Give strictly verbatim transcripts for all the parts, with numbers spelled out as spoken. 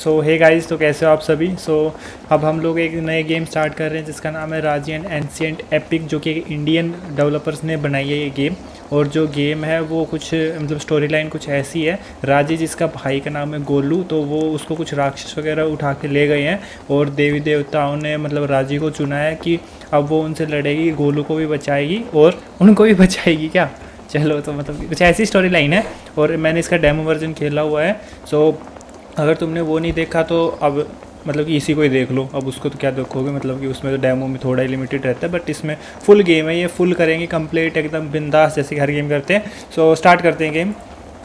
सो hey guys, तो कैसे हो आप सभी। सो so, अब हम लोग एक नए गेम स्टार्ट कर रहे हैं जिसका नाम है राजी एंड एंशिएंट एपिक, जो कि इंडियन डेवलपर्स ने बनाई है ये गेम। और जो गेम है वो कुछ मतलब स्टोरी लाइन कुछ ऐसी है। राजी जिसका भाई का नाम है गोलू, तो वो उसको कुछ राक्षस वगैरह उठा के ले गए हैं और देवी देवताओं ने मतलब राजी को चुना है कि अब वो उनसे लड़ेगी, गोलू को भी बचाएगी और उनको भी बचाएगी क्या। चलो, तो मतलब कुछ ऐसी स्टोरी लाइन है और मैंने इसका डेमो वर्जन खेला हुआ है। सो अगर तुमने वो नहीं देखा तो अब मतलब कि इसी को ही देख लो। अब उसको तो क्या देखोगे, मतलब कि उसमें तो डेमो में थोड़ा ही लिमिटेड रहता है, बट इसमें फुल गेम है। ये फुल करेंगे कंप्लीट एकदम बिंदास, जैसे कि हर गेम करते हैं। सो स्टार्ट करते हैं game.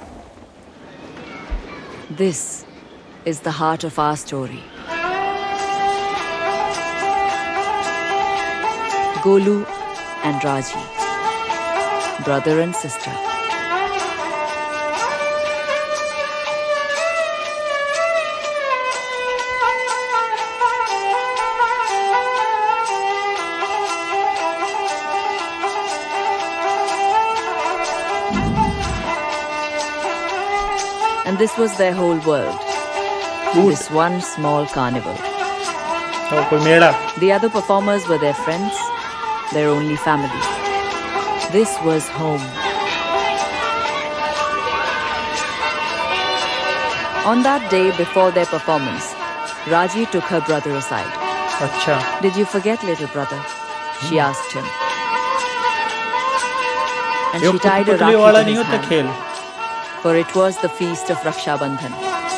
This is the heart of our story. Golu and Raji, brother and sister. And this was their whole world. This one small carnival. The other performers were their friends, their only family. This was home. On that day before their performance, Raji took her brother aside. अच्छा. Did you forget, little brother? She asked him. And she tied a rakhi to his hand. For it was the feast of Raksha Bandhan.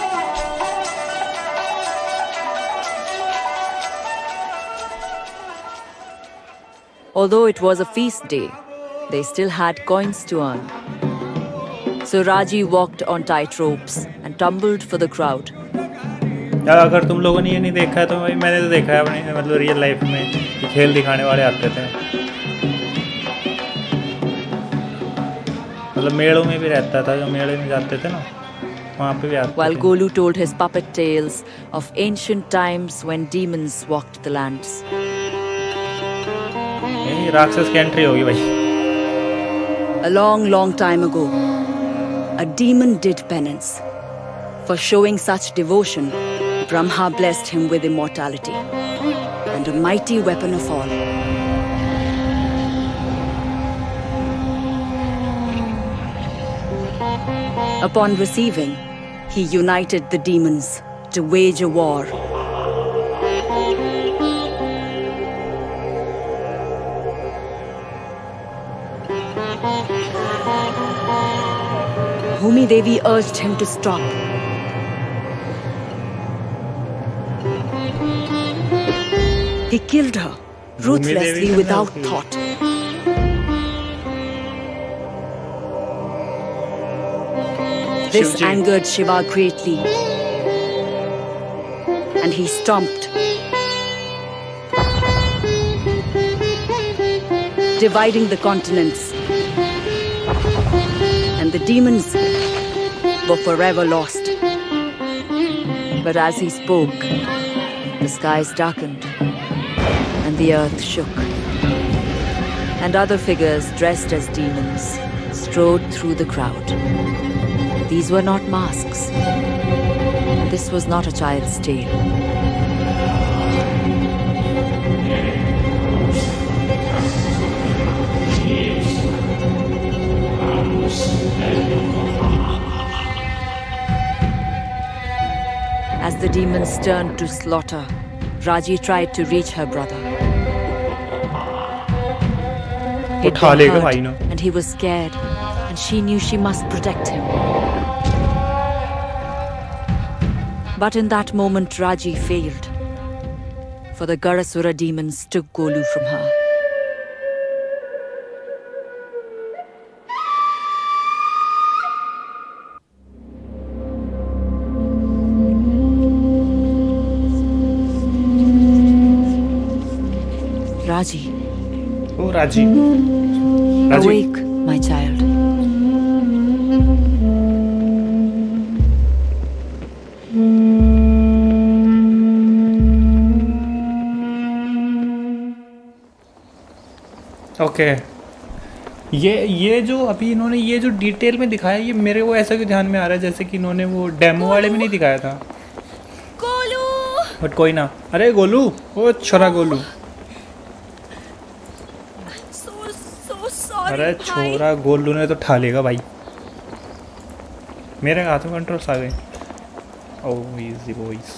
Although it was a feast day, they still had coins to earn. So Raji walked on tight ropes and tumbled for the crowd. यार, अगर तुम लोगों ने ये नहीं देखा है तो भाई मैंने तो देखा है अपने मतलब रियल लाइफ में कि खेल दिखाने वाले आते थे। मतलब मेलों में भी रहता था, जो मेले में जाते थे ना वहाँ पे भी आते थे। While Golu told his puppet tales of ancient times when demons walked the lands. ये राक्षस की एंट्री होगी भाई। A long, long time ago, a demon did penance. For showing such devotion, Brahma blessed him with immortality and a mighty weapon of all. Upon receiving, he united the demons to wage a war. Bhumi Devi urged him to stop. He killed her ruthlessly without thought. This angered Shiva greatly, and he stomped, dividing the continents, and the demons were forever lost. But as he spoke, the skies darkened, and the earth shook, and other figures dressed as demons strode through the crowd. These were not masks. This was not a child's tale. As the demons turned to slaughter, Raji tried to reach her brother. He'd been hurt, and he was scared, and she knew she must protect him. But in that moment, Raji failed, for the Garasura demons took Golu from her. Raji. Oh, Raji. Raji. Awake, my child. Okay okay. ये ये जो अभी इन्होंने ये जो detail में दिखाया, ये मेरे को ऐसा क्यों ध्यान में आ रहा है जैसे कि इन्होंने वो डेमो वाले में नहीं दिखाया था। बट कोई ना। अरे गोलू, ओ छोरा गोलू। So so sorry. अरे छोरा गोलू ने तो ठा लेगा भाई। मेरे हाथों कंट्रोल्स आ गए। ओह इजी बॉयज।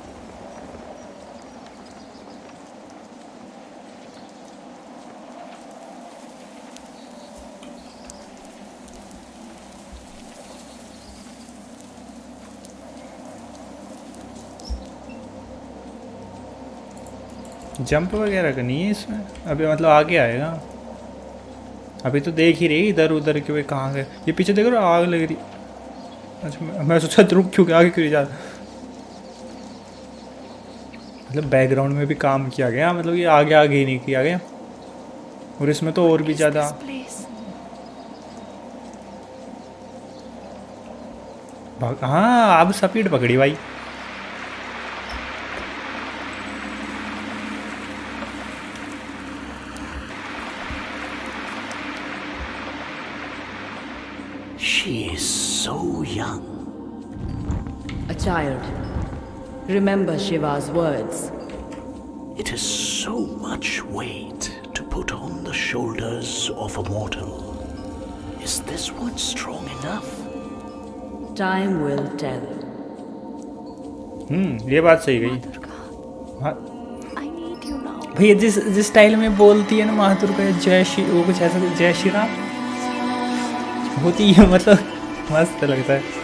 जंप वगैरह का नहीं है इसमें अभी, मतलब आगे आएगा। अभी तो देख ही रही इधर उधर कि वे कहाँ गए। ये पीछे देखो आग लग रही। अच्छा मैं, मैं सोचा रुक क्यों आगे क्यों जा। मतलब बैकग्राउंड में भी काम किया गया, मतलब ये आगे आगे ही नहीं किया गया। और इसमें तो और भी ज़्यादा। हाँ अब स्पीड पकड़ी भाई। She is so young. A child. Remember Shiva's words. It is so much weight to put on the shoulders of a mortal. Is this one strong enough? Time will tell. हम्म ये बात सही गई। हाँ I need you now. भैया जिस जिस style में बोलती है ना माँ दुर्गा जय श्री, वो कुछ ऐसा जय श्री राम होती है, मतलब मस्त लगता है।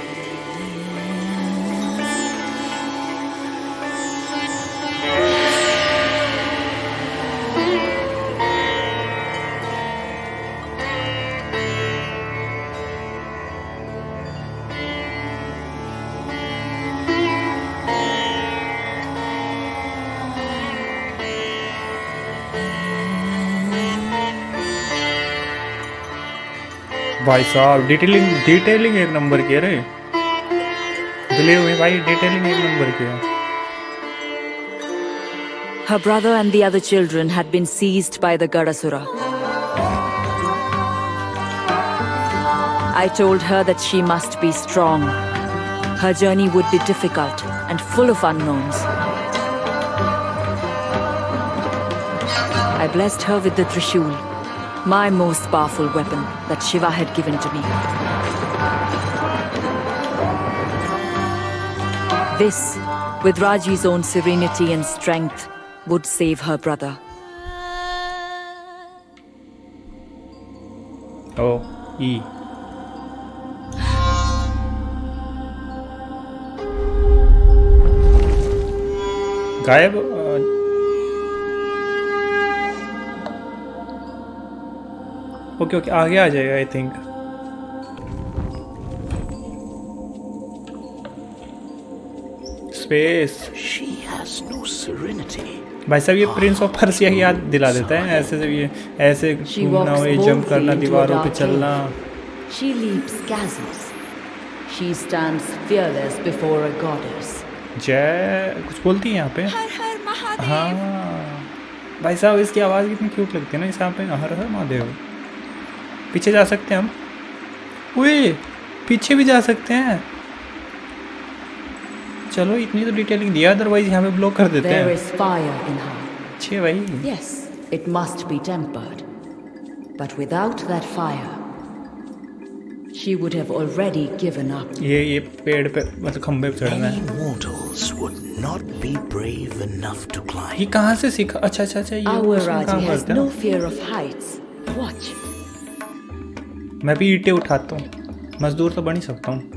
भाई साहब डिटेलिंग डिटेलिंग एक नंबर की है रे। बिलीव में भाई डिटेलिंग एक नंबर की है। Her brother and the other children had been seized by the Gadasura. I told her that she must be strong. Her journey would be difficult and full of unknowns. I blessed her with the Trishul, my most powerful weapon that Shiva had given to me. This, with Raji's own serenity and strength, would save her brother. Oh, E. गायब। Okay okay आगे आ जाएगा I think. Space. She has no serenity. भाई साहब ये Prince of Persia की याद दिला देता है। ऐसे से ये ऐसे घूमना, ये जंप करना, दीवारों पे चलना। She leaps chasms. She stands fearless before a goddess. जय कुछ बोलती है यहाँ पे। हर हर महादेव। हाँ भाई साहब इसकी आवाज़ कितनी क्यूट लगती है ना इस यहाँ पे। हर हर महादेव। पीछे जा सकते हैं हम। उए पीछे भी जा सकते हैं। चलो इतनी तो डिटेलिंग दिया, अदरवाइज यहाँ पे ब्लॉक कर देते हैं। There is fire in her. अच्छे भाई। Yes, it must be tempered. But without that fire, she would have already given up. ये ये पेड़ पे मतलब खंबे पे चढ़ना Many है। mortals would not be brave enough to climb. ये कहाँ से सीखा? अच्छा अच्छा अच्छा ये Our उसमें काम Raji has करते हैं no ना। fear of heights. Watch. मैं भी ईंटें उठाता हूँ, मजदूर तो बन ही सकता हूँ।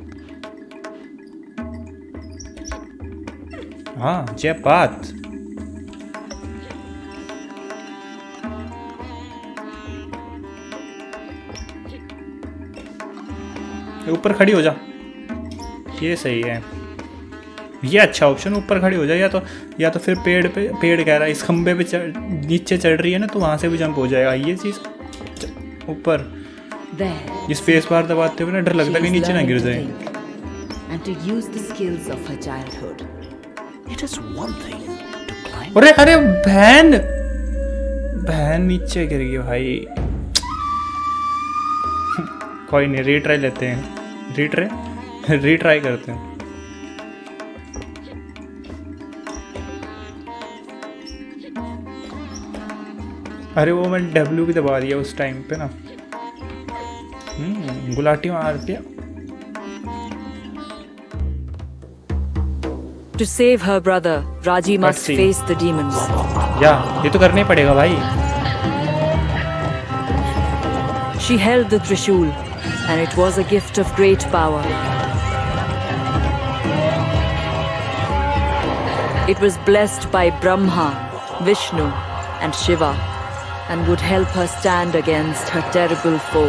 हाँ जय बात। ऊपर खड़ी हो जा, ये सही है। ये अच्छा ऑप्शन, ऊपर खड़ी हो जा। या तो या तो फिर पेड़ पे, पेड़ कह रहा है इस खंबे पे चढ़, नीचे चढ़ रही है ना तो वहां से भी जंप हो जाएगा। ये चीज ऊपर ये स्पेस बार दबाते हुए ना डर लगता है कि नीचे ना गिर जाए। And to use the skills of her childhood. It is one thing to climb. अरे अरे बहन बहन नीचे गिर गई भाई। कोई नहीं, रीट्राई लेते हैं। रीट्राई रीट्राई करते हैं। अरे वो मैंने डब्ल्यू भी दबा दिया उस टाइम पे ना। हम्म गुलाटी मार दिया। To save her brother, Raji must face the demons. या ये तो करना ही पड़ेगा भाई। She held the Trishul, and it was a gift of great power. It was blessed by Brahma, Vishnu, and Shiva, and would help her stand against her terrible foe.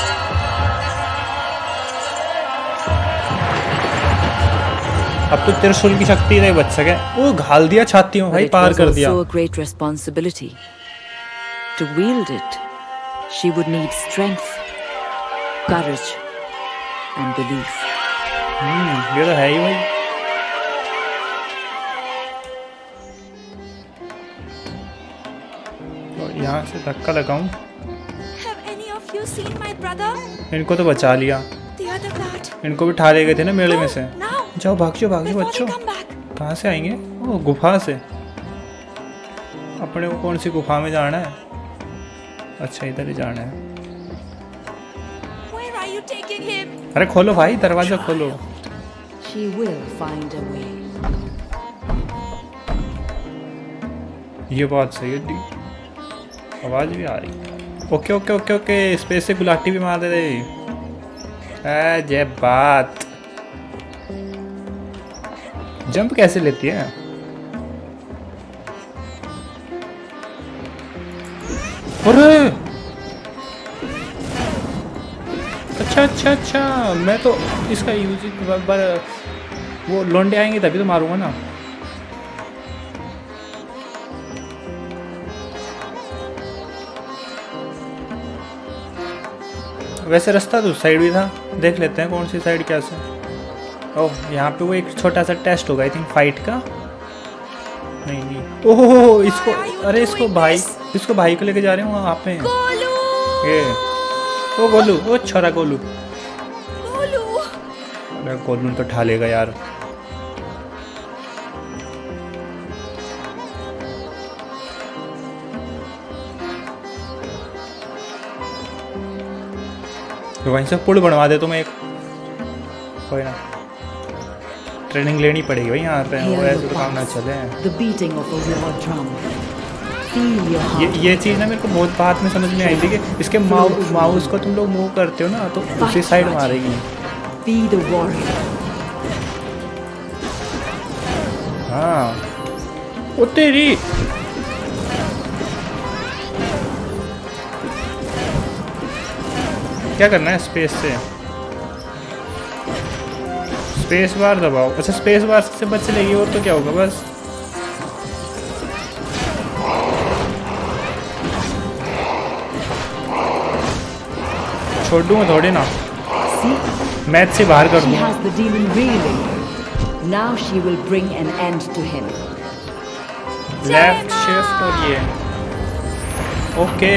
अब तो त्रिशूल की शक्ति नहीं बच सके। वो घाल दिया छातियों भाई, पार कर दिया। But it was also a great responsibility. To wield it, she would need strength, courage, and belief. हम्म ये तो है ही भाई। तो यहाँ से धक्का लगाऊं। Have any of you seen my brother? इनको तो बचा लिया। The other guard. इनको भी ठाले गए थे ना मेले में से। Now. जाओ भाग जाओ भाग जाओ Before बच्चों। they come back. कहाँ से आएंगे? ओ गुफा से। अपने को कौन सी गुफा में जाना है? अच्छा इधर ही जाना है। Where are you taking him? अरे खोलो भाई दरवाजा खोलो। She will find a way. ये बात सही है डी। आवाज भी आ रही। Okay okay okay okay space से गुलाटी भी मार दे रही। ऐ जय बात। जंप कैसे लेती है? अरे अच्छा अच्छा अच्छा मैं तो इसका यूज बार वो लोंडे आएंगे तभी तो मारूंगा ना। वैसे रास्ता तो साइड भी था, देख लेते हैं कौन सी साइड कैसे। ओह यहाँ पे वो एक छोटा सा टेस्ट होगा आई थिंक फाइट का। नहीं नहीं ओह इसको अरे इसको भाई इसको भाई को लेके जा रहे हैं वहाँ पे। ये ओ गोलू ओ छोरा गोलू। अरे गोलू तो ठा लेगा यार। तो वहीं से पुल बनवा दे तुम्हें एक। कोई ना ट्रेनिंग लेनी पड़ेगी भाई यहाँ पे। वो ऐसे तो काम ना चले। ये ये चीज़ ना मेरे को बहुत बात में समझ में आई थी कि इसके माउ माउस को तुम लोग मूव करते हो ना तो उसी साइड मारेगी। हाँ ओ तेरी क्या करना है? स्पेस से स्पेस बार दबाओ। अच्छा स्पेस बार से बच लेगी और तो क्या होगा बस। छोड़ दूंगा थोड़े ना, मैच से बाहर कर दूंगा। लेफ्ट शिफ्ट और ये okay.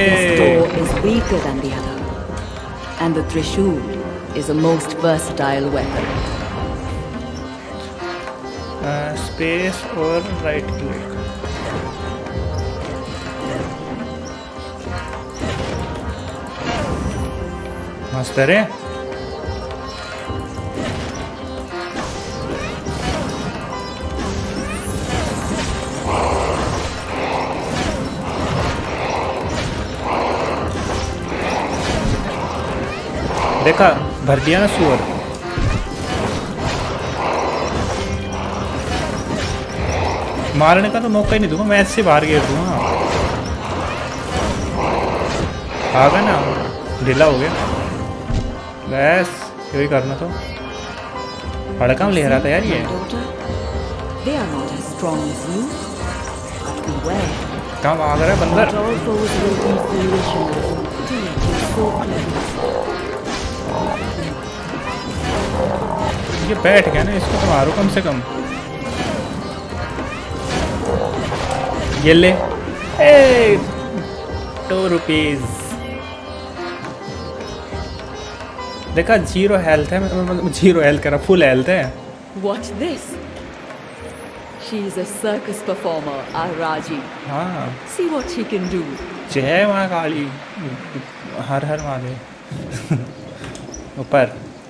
And the Trishul is a most versatile weapon. Space और राइट क्लिक। मस्त है रे। देखा भर दिया ना सुअर। मारने का तो मौका ही नहीं दूंगा, मैच से बाहर गिर दूंगा। आ गया ना, ढीला हो गया बस। यही करना तो हड़कम ले रहा था यार ये। कहाँ भाग रहा है बंदर? ये बैठ गया ना, इसको तो मारो कम से कम। ये ले ए टू रुपीज। देखा जीरो हेल्थ है, मतलब जीरो हेल्थ करा, फुल हेल्थ है। Watch this. She is a circus performer, our Raji. हाँ See what she can do. जय माँ काली, हर हर महादेव। ऊपर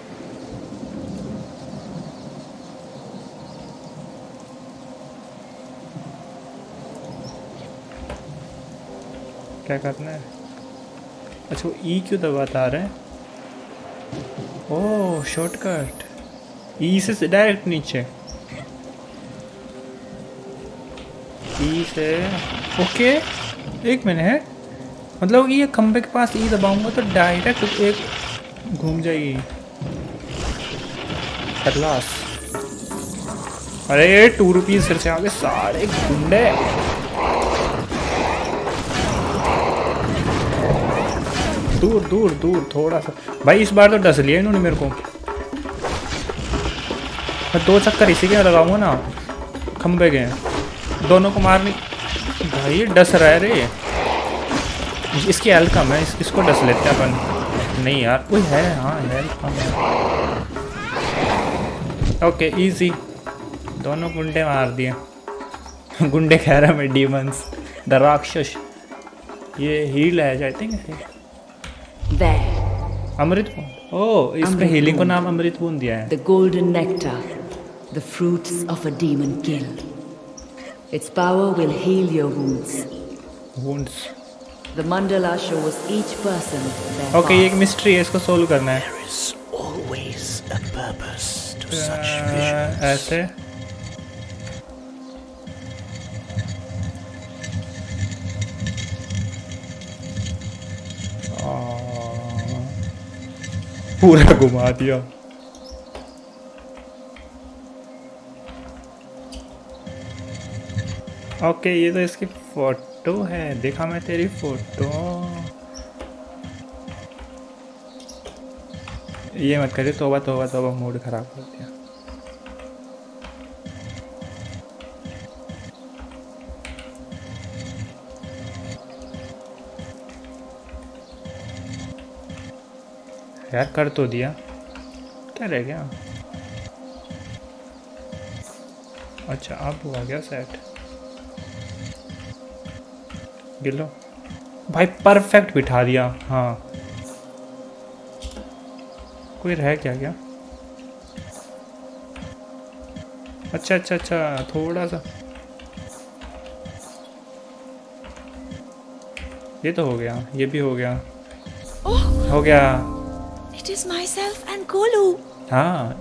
क्या करना है? अच्छा, वो ई क्यों दबाता आ रहा है? ओह शॉर्टकट, ई से डायरेक्ट नीचे, ई से। ओके एक मिनट, मतलब ये खंबे के पास ई दबाऊंगा तो डायरेक्ट एक घूम जाएगी। खलास। अरे टू रुपीज फिर से आगे सारे गुंडे। दूर दूर दूर थोड़ा सा भाई, इस बार तो डस लिया इन्होंने मेरे को। मैं दो चक्कर इसी के लगाऊंगा ना, खंबे के दोनों को मारने। भाई डस रहा है रे, इसकी हेल्थ कम है, इस, इसको डस लेते हैं अपन। नहीं यार कोई है, हाँ हेल्थ कम है। ओके इजी, दोनों गुंडे मार दिए। गुंडे कह रहा मैं, डीमंस, द राक्षस। ये हील है आई थिंक। अमृत बूंद। ओह, इस पे हीलिंग को नाम अमृत बूंद दिया है। The golden nectar, the fruits of a demon kill. Its power will heal your wounds. Wounds. The mandala shows each person their okay, ये एक मिस्ट्री है, इसको सोल्व करना है। There is always a purpose to such visions. ऐसे पूरा घुमा दिया। ओके ये तो इसकी फोटो है, देखा मैं तेरी फोटो। ये मत करे, तोबा तोबा तोबा, मूड खराब कर दिया। यार कर तो दिया, क्या रह गया? अच्छा अब हुआ गया सेट। गिलो भाई परफेक्ट बिठा दिया। हाँ कोई रह क्या क्या? अच्छा अच्छा अच्छा, थोड़ा सा ये तो हो गया, ये भी हो गया। Oh, हो गया। it is myself and Golu. हाँ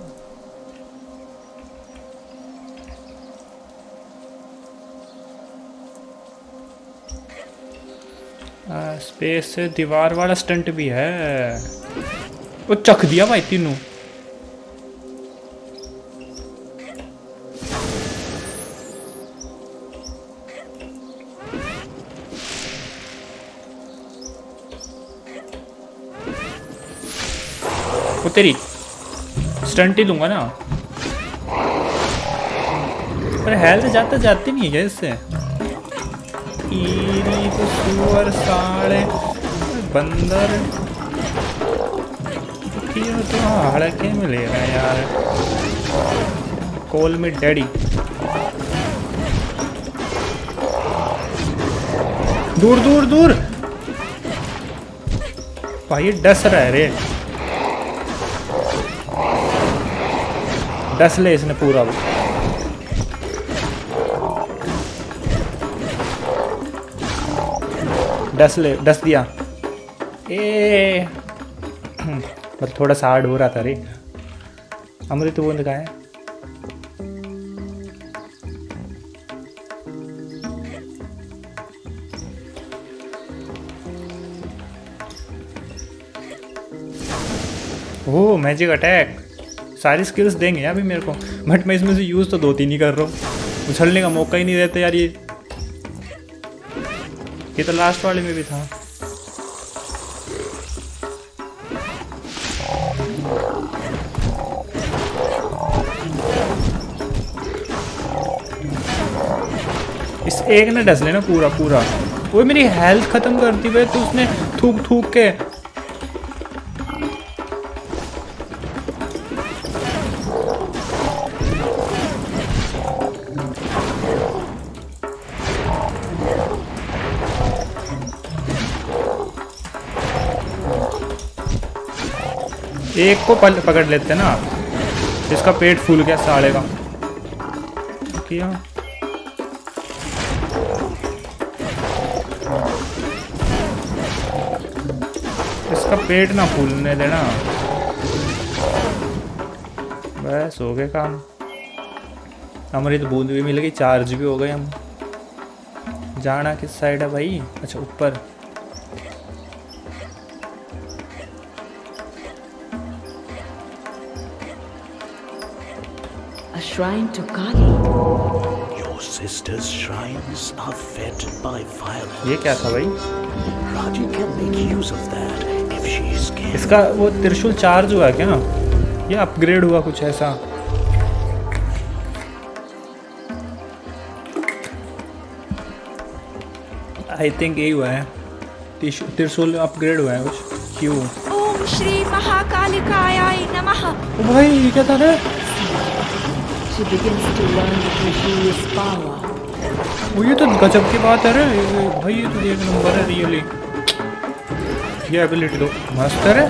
स्पेस से दीवार वाला स्टंट भी है। वो चख दिया भाई तीनों। वो तेरी स्टंट ही दूंगा ना। पर हेल्थ जाता जाती नहीं है क्या इससे? तो सुअर साढ़े बंदर तो हड़के में ले रहे हैं यार। कॉल में डैडी। दूर दूर दूर भाई, डस रहा है रे। डस ले इसने पूरा। डस ले, डस दिया। ए बस थोड़ा सा हार्ड हो रहा था रे। अमृत बूंद का है। ओह मैजिक अटैक, सारी स्किल्स देंगे अभी मेरे को, बट मैं इसमें से यूज़ तो दो तीन ही कर रहा हूँ। उछलने का मौका ही नहीं देते यार। ये ये तो लास्ट वाले में भी था। इस एक ने डस लेना पूरा पूरा। वो मेरी हेल्थ खत्म करती हुए तो उसने थूक थूक के। एक को पल, पकड़ लेते ना, इसका पेट फूल गया साले का। किया इसका पेट ना फूलने देना। बस हो गए काम। हमारी तो बूंद भी मिल गई, चार्ज भी हो गए हम। जाना किस साइड है भाई? अच्छा ऊपर। A shrine to Kali. Your sister's shrines are fed by violence. ये क्या था भाई? Raji can make use of that if she is scared. इसका वो त्रिशूल चार्ज हुआ क्या? ये अपग्रेड हुआ कुछ ऐसा? आई थिंक यही हुआ है, त्रिशूल अपग्रेड हुआ है कुछ। क्यों? ओम श्री महाकालिकाय नमः। ओ भाई ये क्या था रे? She begins to learn the Trishul's power. वो ये तो गजब की बात है रे भाई, ये तो एक नंबर है रियली। ये एबिलिटी तो मस्त है रे।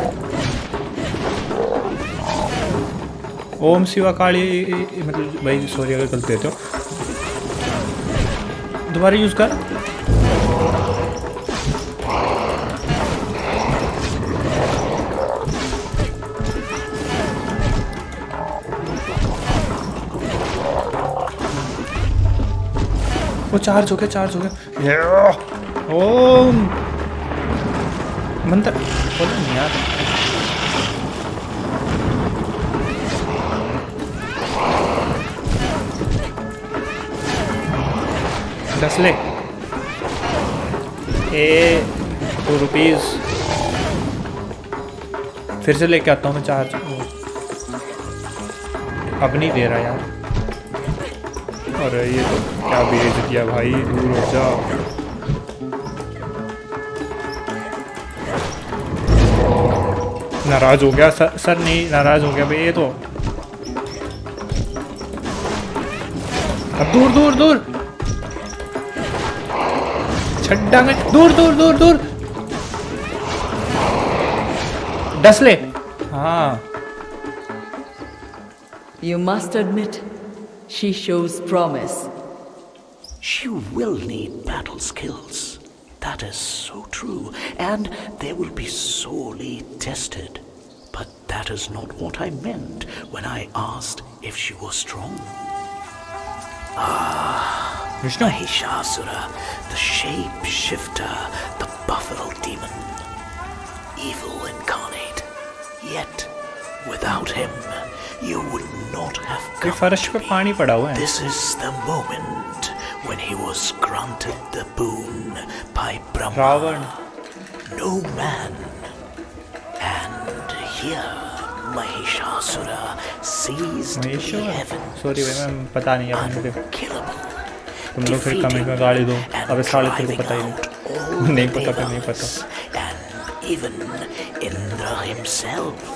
ओम शिवा काली, मतलब भाई सॉरी अगर गलती है तो दोबारा यूज कर। वो चार्ज हो गया, चार्ज हो गया। ओम मंत्र बोलो नहीं यार। दस ले ए टू रुपीज फिर से लेके आता हूँ मैं चार्ज। अब नहीं दे रहा यार। अरे ये तो क्या बेच दिया भाई, दूर हो जा। नाराज हो गया सर, सर नहीं नाराज हो गया भाई ये तो। अब दूर दूर दूर छड्डा में, दूर दूर दूर दूर दस ले। हाँ You must admit, she shows promise. She will need battle skills. That is so true, and they will be sorely tested. But that is not what I meant when I asked if she was strong. Ah, Vishnu. Mahishasura, the shape-shifter, the buffalo demon. Evil incarnate. Yet, without him, you would not have ये come फर्श to पे be. पानी पड़ा हुआ है। This is the moment when he was granted the boon by Brahma. Ravan. No man. And here, Mahishasura seized the Maheshwar heavens. Sorry भाई मैं पता नहीं यार मुझे। Unkillable. तुम लोग फिर कमेंट में गाली दो। अबे साले तेरे को पता ही नहीं। नहीं पता तो नहीं पता। And even Indra himself.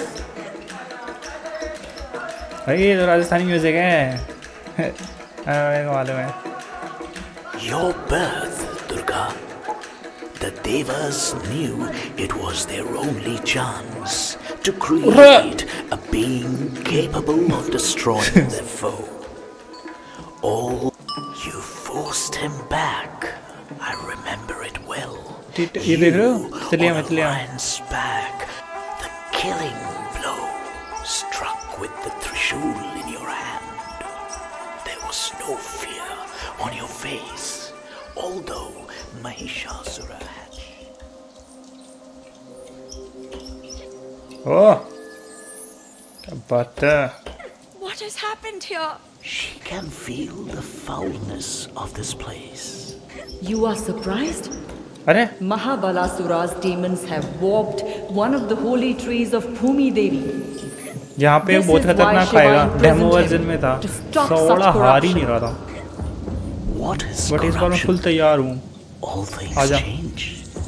भाई ये तो राजस्थानी म्यूजिक है। मेरे को मालूम है। Your birth, Durga. The Devas knew it was their only chance to create a being capable of destroying their foe. All you forced him back. I remember it well. ये देख रहे हो? तितलियां on मितलियां। Orion's back, the killing blow struck with the Trishul in your hand. There was no fear on your face, although Mahishasura had. ओह क्या बात है। What has happened here? She can feel the foulness of this place. You are surprised? अरे Mahabalasura's demons have warped one of the holy trees of Bhumi Devi. यहाँ पे This बहुत is why खतरनाक Shiva खाएगा। imprisoned demo him version में था, to stop soda such हार ही नहीं corruption. रहा था। What is बट इस बार मैं फुल corruption? तैयार हूँ। All things आजा। change.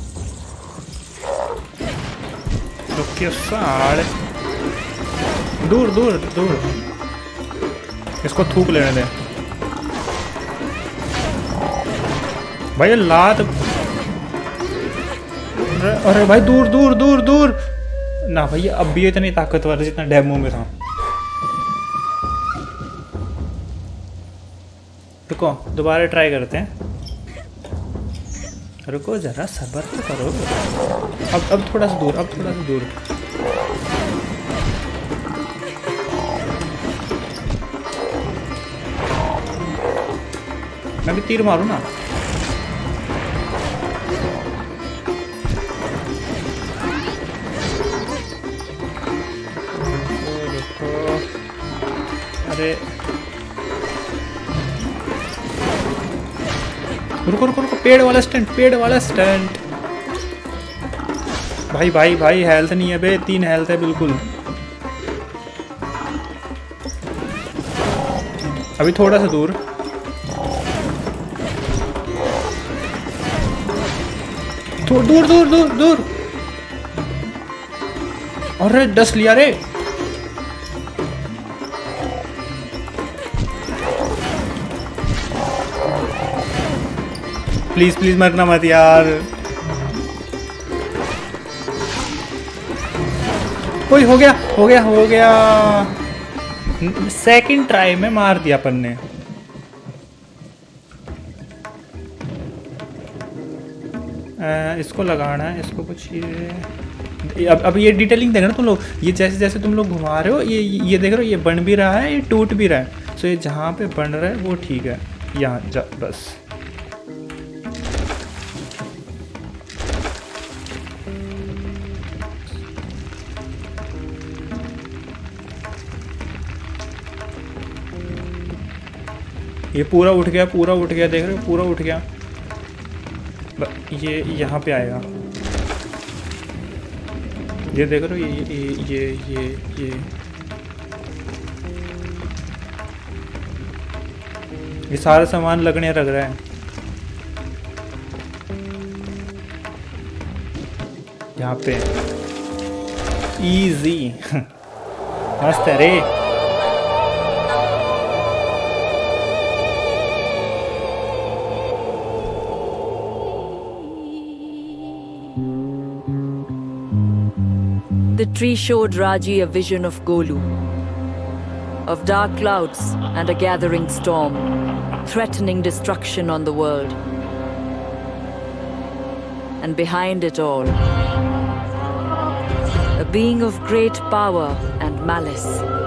तो किस साले दूर दूर दूर इसको थूक लेने दे भाई। ये लात अरे, अरे भाई दूर दूर दूर दूर ना भैया अब भी इतनी ताकतवर है जितना डेमो में था। रुको दोबारा ट्राई करते हैं। रुको जरा सब्र तो करो। अब अब थोड़ा सा दूर, अब थोड़ा सा दूर। मैं भी तीर मारूं ना। अरे रुको रुको रुको, पेड़ वाला स्टंट, पेड़ वाला स्टंट। भाई भाई भाई हेल्थ नहीं है बे, तीन हेल्थ है बिल्कुल। अभी थोड़ा सा दूर। दूर दूर दूर दूर दूर। अरे दस लिया रे। प्लीज प्लीज मरना मत यार। कोई हो गया हो गया हो गया। सेकंड ट्राई में मार दिया अपन ने। आ, इसको लगाना है, इसको कुछ ये अब अब ये डिटेलिंग देख रहे हो तुम लोग। ये जैसे जैसे तुम लोग घुमा रहे हो ये ये देख रहे हो, ये बन भी रहा है, ये टूट भी रहा है। सो ये जहाँ पे बन रहा है वो ठीक है, यहाँ जा बस। ये पूरा उठ गया, पूरा उठ गया, देख रहे हो पूरा उठ गया। ये यहाँ पे आएगा, ये देख रहे हो ये ये ये ये ये ये सारा सामान लगने लग रहा है यहाँ पे। इजी मस्त है रे। The tree showed Raji a vision of Golu, of dark clouds and a gathering storm, threatening destruction on the world. And behind it all, a being of great power and malice.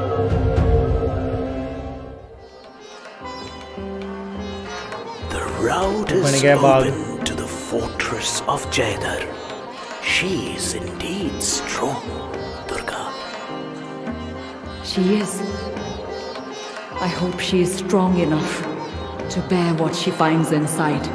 The route is open to the fortress of Jaidar. She is indeed strong, Durga. She is. I hope she is strong enough to bear what she finds inside.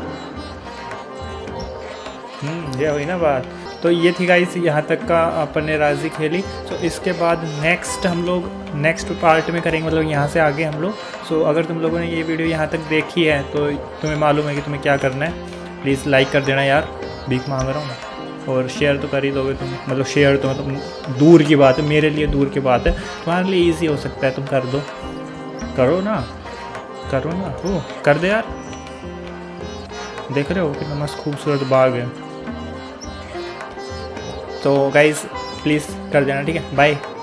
हम्म ये हुई ना बात। तो ये थी guys यहाँ तक का अपन ने राजी खेली। तो इसके बाद नेक्स्ट हम लोग नेक्स्ट पार्ट में करेंगे, मतलब यहाँ से आगे हम लोग। सो अगर तुम लोगों ने ये वीडियो यहाँ तक देखी है तो तुम्हें मालूम है कि तुम्हें क्या करना है। प्लीज़ लाइक कर देना यार, भीख मांग रहा हूँ मैं। और शेयर तो कर ही दोगे तुम, मतलब शेयर तो मतलब दूर की बात है, मेरे लिए दूर की बात है, तुम्हारे लिए इजी हो सकता है, तुम कर दो। करो ना करो ना हो कर दे यार। देख रहे हो कितना मस्त खूबसूरत बाग है। तो गाइस प्लीज़ कर देना, ठीक है। बाय।